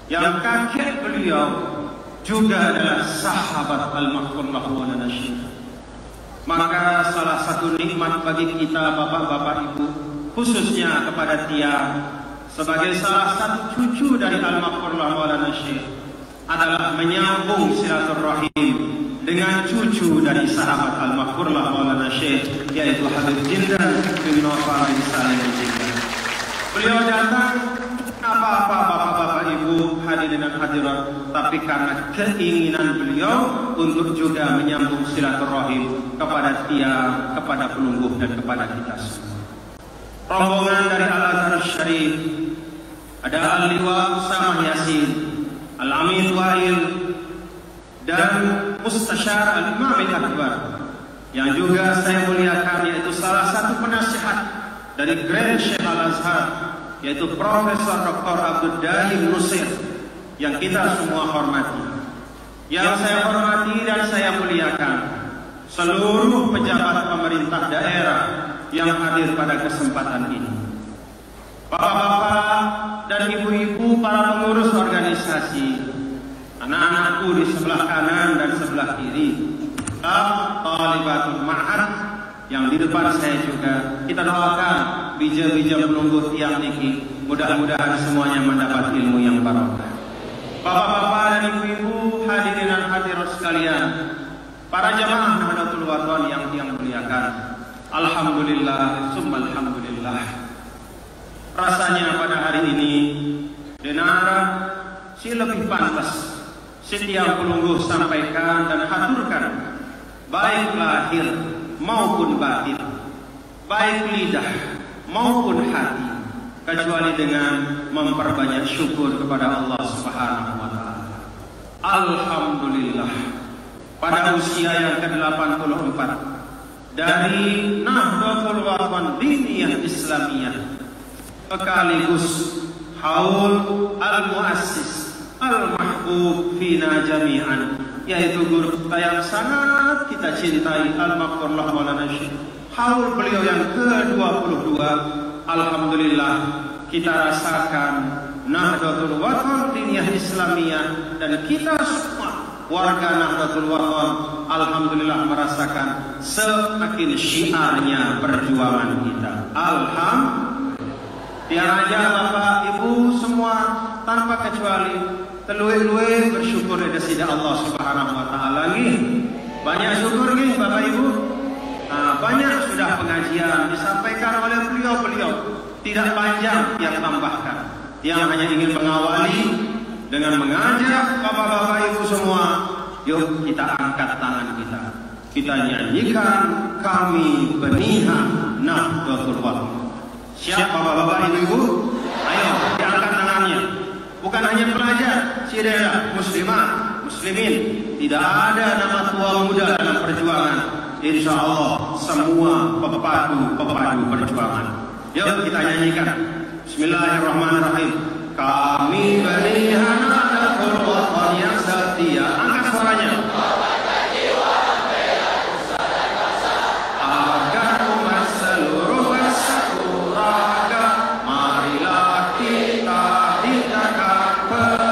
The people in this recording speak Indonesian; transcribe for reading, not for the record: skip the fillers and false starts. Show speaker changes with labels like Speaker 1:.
Speaker 1: yang kakek beliau juga adalah sahabat al-Mahfur Maulana Syekh. Maka salah satu nikmat bagi kita bapak-bapak ibu, khususnya kepada Tia sebagai salah satu cucu dari al-Mahfur Maulana Syekh, adalah menyambung silaturahim dengan cucu dari sahabat al-Mahfur Maulana Syekh, yaitu Habib Jindan bin Nawfal bin Salim Jindan. Beliau datang apa-apa bapak-bapak ibu hadirin dan hadirat, tapi karena keinginan beliau untuk juga menyambung silaturahim kepada Tia, kepada penunggu dan kepada kita semua. Rombongan dari Al-Azhar Syarif ada Al-Liwa Usamah Yasin, Al-Amin Wa'il, dan Mustasyar Al-Imam Al-Akbar, yang juga saya muliakan, yaitu salah satu penasihat dari Grand Syekh Al-Azhar, yaitu Profesor Dr. Abdul Daim Nusir, yang kita semua hormati. Yang saya hormati dan saya muliakan seluruh pejabat pemerintah daerah yang hadir pada kesempatan ini. Bapak-bapak dan ibu-ibu para pengurus organisasi, anak-anakku di sebelah kanan dan sebelah kiri, Talibatul Ma'had yang di depan saya juga, kita doakan bija-bija penunggu tiang niki, mudah-mudahan semuanya mendapat ilmu yang barokah. Bapak-bapak dan ibu-ibu hadirin dan hadirat sekalian, para jamaah Nahdlatul Wathon yang muliakan, alhamdulillah summa alhamdulillah. Rasanya pada hari ini denara si lebih pantas setiap penunggu sampaikan dan haturkan, baik lahir maupun batin, baik lidah maupun hati, kecuali dengan memperbanyak syukur kepada Allah Subhanahu wa Ta'ala. Alhamdulillah, pada usia yang ke-84 dari Nahdlatul Wathon Diniyah Islamiyah, sekaligus haul al-muassis al-mahbub fina jami'an, yaitu guru kita yang sangat kita cintai, al-Mahfur Maulana Syekh, haul beliau yang ke-22. Alhamdulillah, kita rasakan Nahdlatul Wathon Diniyah Islamiyah, dan kita semua warga Nahdlatul Wathon alhamdulillah merasakan semakin syiarnya perjuangan kita. Alhamdulillah. Biar aja Bapak Ibu semua tanpa kecuali telui-telui bersyukur kepada Sida Allah Subhanahu wa Ta'ala. Banyak syukur nih Bapak Ibu. Banyak sudah pengajian disampaikan oleh beliau-beliau, tidak panjang yang tambahkan, yang hanya ingin mengawali dengan mengajak Bapak-bapak Ibu semua, yuk kita angkat tangan kita nyanyikan Kami Beniha Nahdlatul Wathon. Siap Bapak-bapak Ibu? Ayo diangkat tangannya. Bukan hanya pelajar, saudara muslimah, muslimin, tidak ada nama tua muda dalam perjuangan. Insya Allah semua pepadu perjuangan. Yuk kita nyanyikan. Bismillahirrahmanirrahim. Kami Beniha Nahdlatul Wathon yang setia. Angkat suaranya. Marilah kita tindakan